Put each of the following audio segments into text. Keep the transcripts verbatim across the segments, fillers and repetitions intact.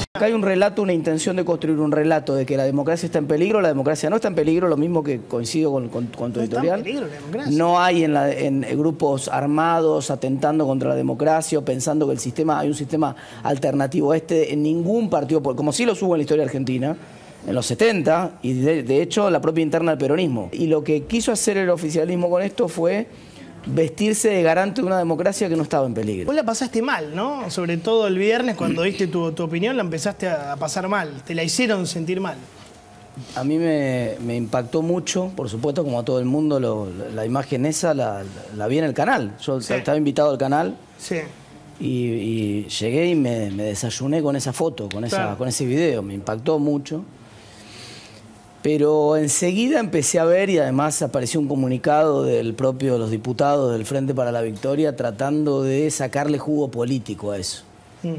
Acá hay un relato, una intención de construir un relato de que la democracia está en peligro, la democracia no está en peligro, lo mismo que coincido con, con, con tu no editorial. Está en peligro la democracia. No hay en, la, en grupos armados atentando contra la democracia o pensando que el sistema, hay un sistema alternativo a este en ningún partido, como sí lo hubo en la historia argentina, en los setenta, y de, de hecho la propia interna del peronismo. Y lo que quiso hacer el oficialismo con esto fue vestirse de garante de una democracia que no estaba en peligro. Vos la pasaste mal, ¿no? Sobre todo el viernes, cuando diste tu, tu opinión, la empezaste a pasar mal. Te la hicieron sentir mal. A mí me, me impactó mucho, por supuesto, como a todo el mundo, lo, la imagen esa la, la vi en el canal. Yo sí. estaba invitado al canal sí. y, y llegué y me, me desayuné con esa foto, con, esa, claro. con ese video. Me impactó mucho. Pero enseguida empecé a ver, y además apareció un comunicado del propio de los diputados del Frente para la Victoria tratando de sacarle jugo político a eso. Mm.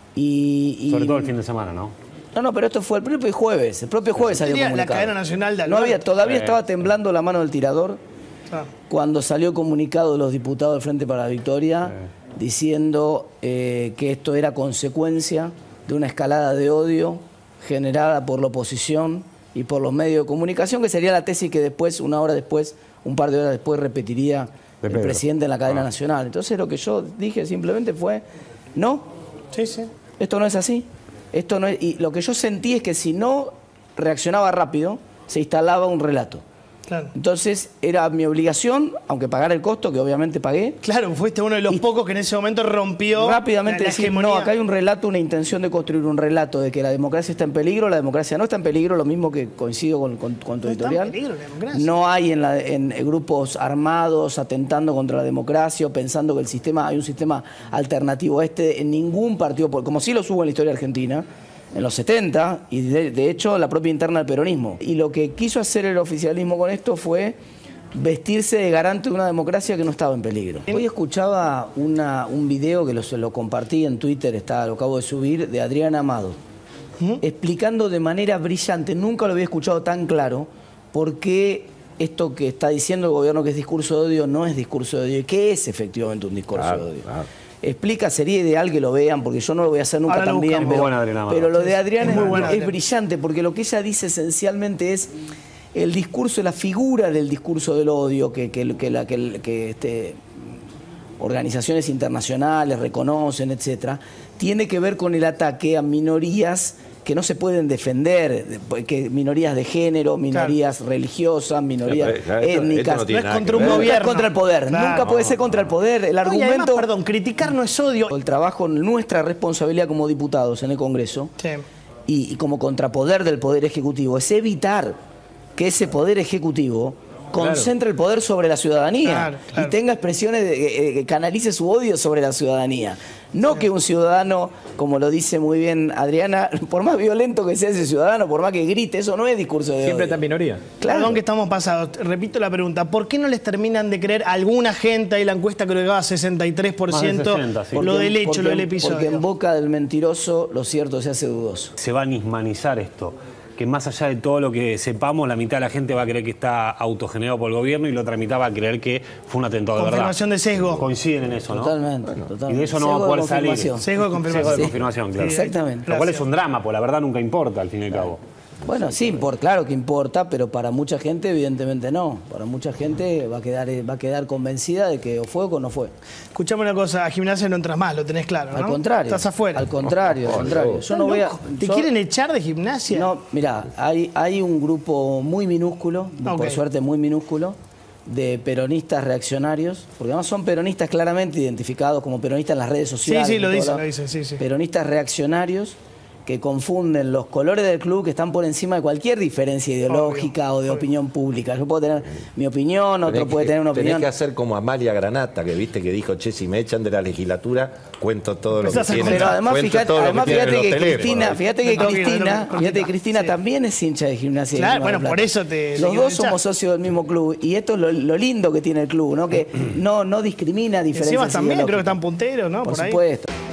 Y, y, Sobre todo el fin de semana, ¿no? No, no, pero esto fue el propio jueves. El propio jueves salió comunicado. La cadena nacional de no había, Todavía sí. estaba temblando la mano del tirador ah. cuando salió comunicado de los diputados del Frente para la Victoria sí. diciendo eh, que esto era consecuencia de una escalada de odio generada por la oposición y por los medios de comunicación, que sería la tesis que después, una hora después, un par de horas después, repetiría el presidente en la cadena ah. nacional. Entonces lo que yo dije simplemente fue, no, sí, sí. esto no es así. Esto no es, y lo que yo sentí es que si no reaccionaba rápido, se instalaba un relato. Claro. Entonces era mi obligación, aunque pagara el costo, que obviamente pagué. Claro, fuiste uno de los pocos que en ese momento rompió rápidamente la, la decir, hegemonía. no, acá hay un relato, una intención de construir un relato de que la democracia está en peligro, la democracia no está en peligro, lo mismo que coincido con, con, con tu no editorial. Está en peligro la democracia. No hay en, la, en grupos armados atentando contra la democracia o pensando que el sistema, hay un sistema alternativo a este en ningún partido, como sí lo hubo en la historia argentina, en los setenta, y de, de hecho la propia interna del peronismo. Y lo que quiso hacer el oficialismo con esto fue vestirse de garante de una democracia que no estaba en peligro. Hoy escuchaba una, un video que lo, lo compartí en Twitter, está, lo acabo de subir, de Adriana Amado, ¿Mm? explicando de manera brillante, nunca lo había escuchado tan claro, por qué esto que está diciendo el gobierno que es discurso de odio no es discurso de odio, y qué es efectivamente un discurso claro, de odio. Claro. Explica, sería ideal que lo vean, porque yo no lo voy a hacer nunca también, pero, pero lo de Adriana es, es, es, es brillante, porque lo que ella dice esencialmente es el discurso, la figura del discurso del odio que, que, que, la, que, que este, organizaciones internacionales reconocen, etcétera, tiene que ver con el ataque a minorías que no se pueden defender, que minorías de género, minorías claro. religiosas, minorías claro, claro, esto, étnicas. Esto no, no es contra un gobierno. Es contra el poder. Claro. Nunca puede ser contra el poder. El no, argumento... Además, perdón, criticar no es odio. El trabajo, nuestra responsabilidad como diputados en el Congreso sí. y, y como contrapoder del Poder Ejecutivo es evitar que ese Poder Ejecutivo concentre claro. el poder sobre la ciudadanía claro, claro. y tenga expresiones, de, eh, canalice su odio sobre la ciudadanía. No sí. que un ciudadano, como lo dice muy bien Adriana, por más violento que sea ese ciudadano, por más que grite, eso no es discurso de Siempre odio. está en minoría. Claro. Perdón que estamos pasados. Repito la pregunta. ¿Por qué no les terminan de creer a alguna gente? Ahí la encuesta creo que llegaba a sesenta y tres por ciento. sesenta, sí. Lo del hecho, porque, lo del episodio. Porque en boca del mentiroso lo cierto se hace dudoso. Se va a nismanizar esto. Que más allá de todo lo que sepamos, la mitad de la gente va a creer que está autogenerado por el gobierno y la otra mitad va a creer que fue un atentado de verdad. Confirmación de sesgo. Coinciden en eso, ¿no? Totalmente, bueno, totalmente. Y de eso no va a poder salir. Sesgo de confirmación. Sesgo de sí. confirmación, claro. Sí, exactamente. Lo cual es un drama, porque la verdad nunca importa, al fin y al cabo. Bueno, sí, por, claro que importa, pero para mucha gente evidentemente no. Para mucha gente va a quedar, va a quedar convencida de que o fue o no fue. Escuchame una cosa, a gimnasia no entras más, lo tenés claro, ¿no? Al contrario. Estás afuera. Al contrario, al contrario. Yo no voy a, ¿Te yo, quieren echar de gimnasia? No, mirá, hay, hay un grupo muy minúsculo, okay. por suerte muy minúsculo, de peronistas reaccionarios, porque además son peronistas claramente identificados como peronistas en las redes sociales. Sí, sí, lo dicen, lo dicen, sí, sí. Peronistas reaccionarios que confunden los colores del club, que están por encima de cualquier diferencia ideológica obvio, o de obvio. opinión pública. Yo puedo tener mi opinión, otro tenés puede que, tener una opinión. Tenés que hacer como Amalia Granata, que viste que dijo, che, si me echan de la legislatura, cuento todo lo que tiene. Pero además, fíjate, además que, fíjate que hotelero, Cristina, fíjate que no, Cristina, no, no, fíjate que Cristina sí. también es hincha de Gimnasia. Claro, de bueno, Plata. por eso te... Los dos somos socios del mismo club, y esto es lo, lo lindo que tiene el club, ¿no? Que no, no discrimina diferencias Encima también ideológicas. creo que están punteros, ¿no? Por, por supuesto. Ahí.